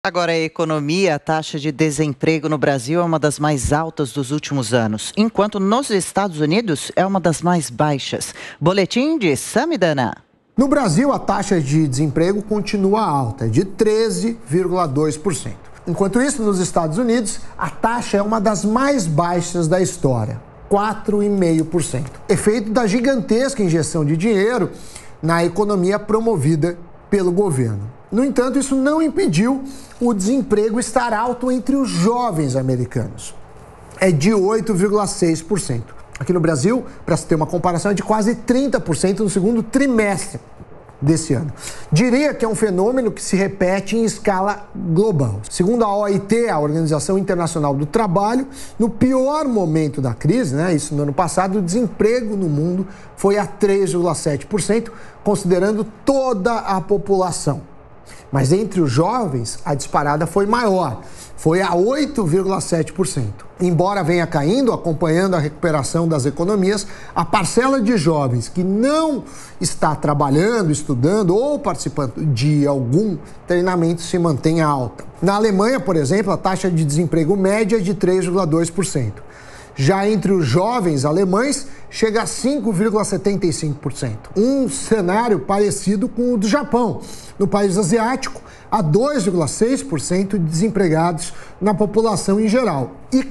Agora, a economia, a taxa de desemprego no Brasil é uma das mais altas dos últimos anos, enquanto nos Estados Unidos é uma das mais baixas. Boletim de Samidana. No Brasil, a taxa de desemprego continua alta, de 13,2%. Enquanto isso, nos Estados Unidos, a taxa é uma das mais baixas da história, 4,5%. Efeito da gigantesca injeção de dinheiro na economia promovida pelo governo. No entanto, isso não impediu o desemprego estar alto entre os jovens americanos. É de 8,6%. Aqui no Brasil, para se ter uma comparação, é de quase 30% no segundo trimestre desse ano. Diria que é um fenômeno que se repete em escala global. Segundo a OIT, a Organização Internacional do Trabalho, no pior momento da crise, isso no ano passado, o desemprego no mundo foi a 3,7%, considerando toda a população. Mas entre os jovens, a disparada foi maior, foi a 8,7%. Embora venha caindo, acompanhando a recuperação das economias, a parcela de jovens que não está trabalhando, estudando ou participando de algum treinamento se mantém alta. Na Alemanha, por exemplo, a taxa de desemprego média é de 3,2%. Já entre os jovens alemães, chega a 5,75%. Um cenário parecido com o do Japão. No país asiático, há 2,6% de desempregados na população em geral e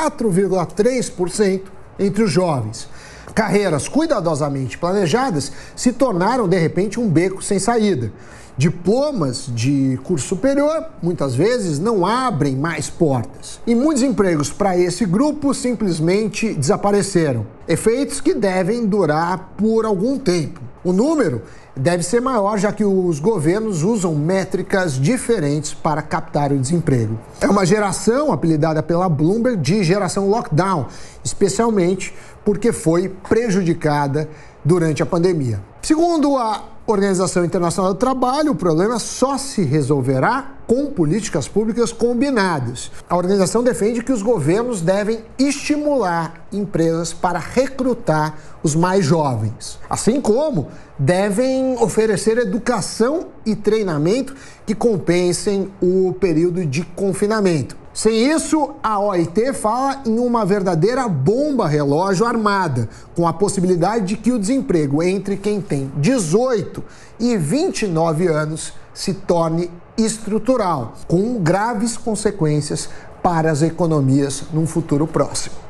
4,3% entre os jovens. Carreiras cuidadosamente planejadas se tornaram, de repente, um beco sem saída. Diplomas de curso superior, muitas vezes, não abrem mais portas. E muitos empregos para esse grupo simplesmente desapareceram. Efeitos que devem durar por algum tempo. O número deve ser maior, já que os governos usam métricas diferentes para captar o desemprego. É uma geração apelidada pela Bloomberg de geração lockdown, especialmente porque foi prejudicada durante a pandemia. Segundo a Organização Internacional do Trabalho, o problema só se resolverá com políticas públicas combinadas. A organização defende que os governos devem estimular empresas para recrutar os mais jovens, assim como devem oferecer educação e treinamento que compensem o período de confinamento. Sem isso, a OIT fala em uma verdadeira bomba relógio armada, com a possibilidade de que o desemprego entre quem tem 18 e 29 anos se torne estrutural, com graves consequências para as economias num futuro próximo.